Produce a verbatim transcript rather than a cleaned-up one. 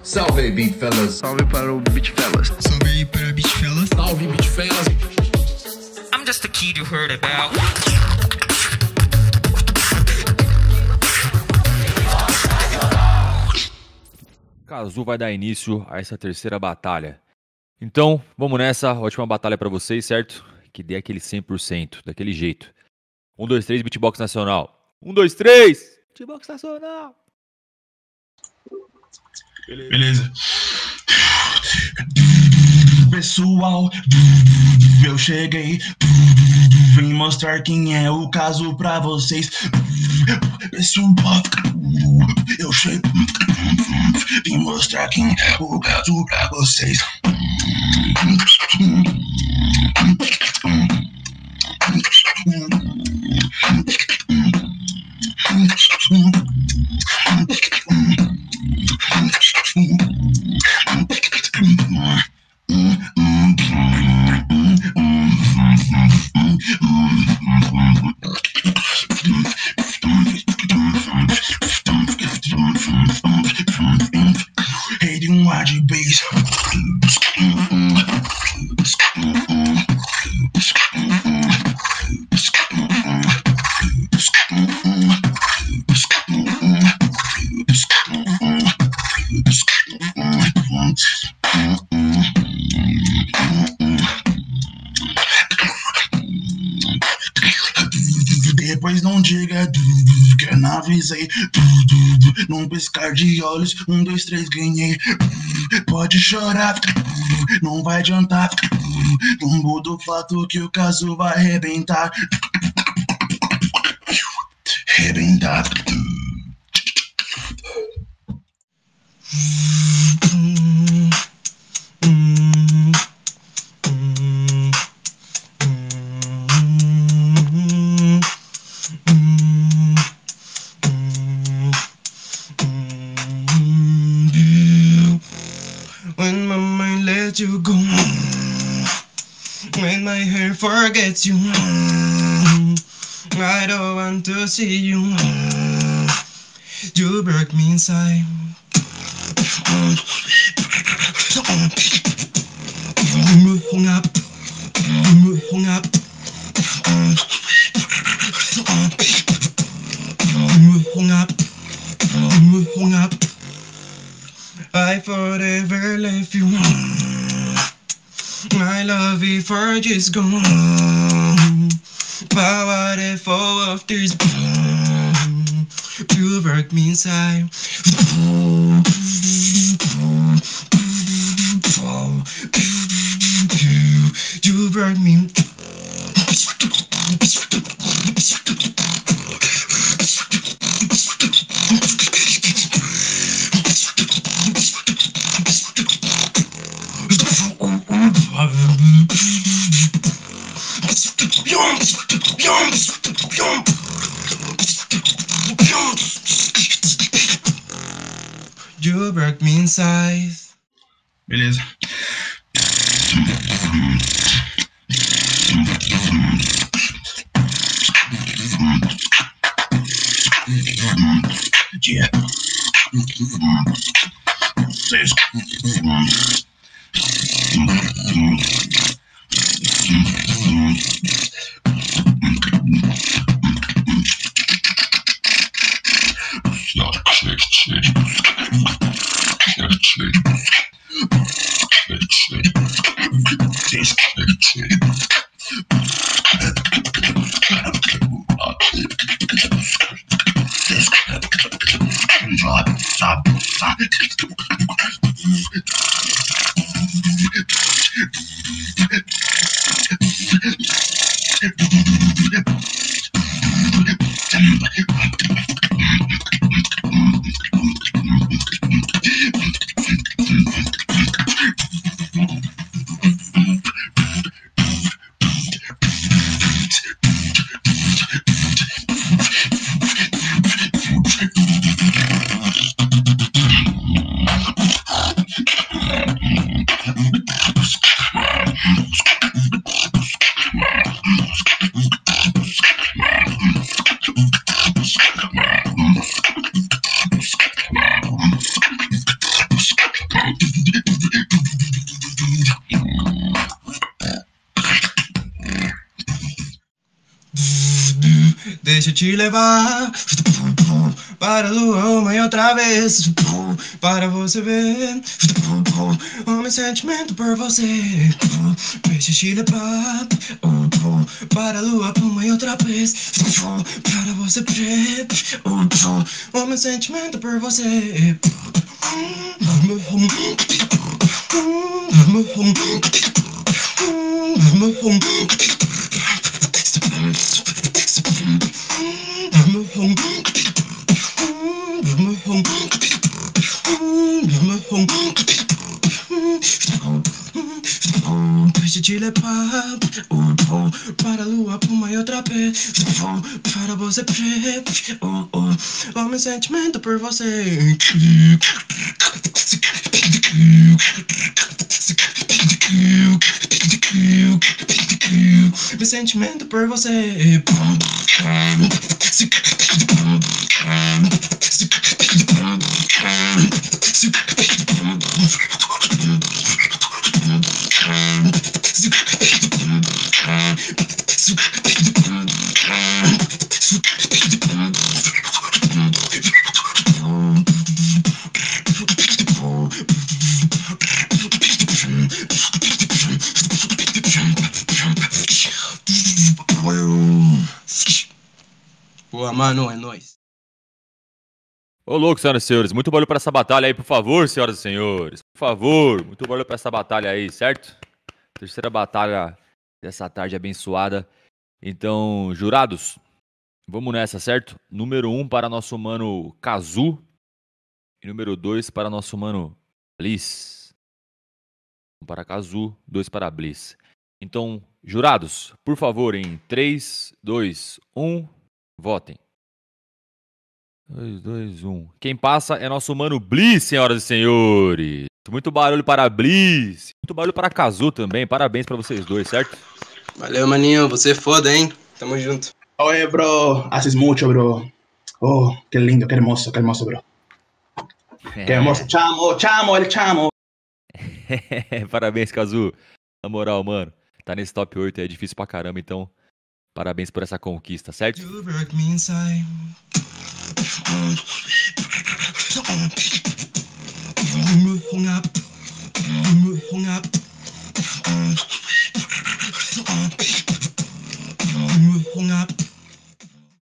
Salve aí, Beat Fellas. Salve para o Beat Fellas. Salve aí para Beat Fellas. Salve, Beat Fellas. I'm just a kid you heard about. Kazu vai dar início a essa terceira batalha. Então, vamos nessa, ótima batalha pra vocês, certo? Que dê aquele cem por cento, daquele jeito. um, dois, três, beatbox nacional. um, dois, três, beatbox nacional. Beleza. Beleza. Pessoal, eu cheguei. Vim mostrar quem é o caso pra vocês. Pessoal, eu cheguei. Vim mostrar quem é o caso pra vocês. Hating wide bass. Depois não diga que eu não avisei. Num piscar de olhos, um, dois, três, ganhei. Pode chorar, não vai adiantar. Não muda o fato que o caso vai arrebentar. Arrebentar. When my mind lets you go, when my hair forgets you, I don't want to see you. You broke me inside. Hung up, hung up, hung up, hung up. I forever left you. My love before just gone. Powerful of tears. You broke me inside. You broke me. You broke me inside. Beleza. Yeah. Six. Deixa eu te levar para a lua uma e outra vez, para você ver o meu sentimento por você. Deixa eu te levar para a lua uma e outra vez, para você ver o meu sentimento por você. Deixa eu te levar para a lua uma e outra vez, para você ver o meu sentimento por você. Meu sentimento por você. Boa, mano, é nóis. Ô, louco, senhoras e senhores. Muito barulho pra essa batalha aí, por favor, senhoras e senhores. Por favor, muito barulho pra essa batalha aí, certo? Terceira batalha dessa tarde abençoada. Então, jurados, vamos nessa, certo? Número um para nosso mano Kazu. E número dois para nosso mano Bliss. Um para Kazu, dois para Bliss. Então, jurados, por favor, em três, dois, um, votem. dois, dois, um. Quem passa é nosso mano Bliss, senhoras e senhores. Muito barulho para Bliss. Muito barulho para Kazu também. Parabéns para vocês dois, certo? Valeu, maninho, você é foda, hein? Tamo junto. Oye, bro, haces mucho, bro. Oh, qué lindo, qué hermoso, qué hermoso, bro. Qué hermoso. Chamo, chamo, el chamo. Parabéns, Kazu. Na moral, mano, tá nesse top oito, é difícil pra caramba, então parabéns por essa conquista, certo? You broke me inside. Hung up, hung up.